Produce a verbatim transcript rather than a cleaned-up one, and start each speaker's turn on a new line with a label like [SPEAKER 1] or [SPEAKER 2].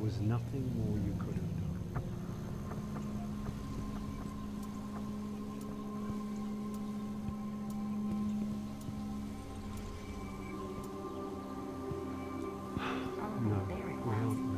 [SPEAKER 1] was nothing more you could have done.
[SPEAKER 2] Oh,
[SPEAKER 1] No,
[SPEAKER 2] there it
[SPEAKER 1] we
[SPEAKER 2] was.
[SPEAKER 1] aren't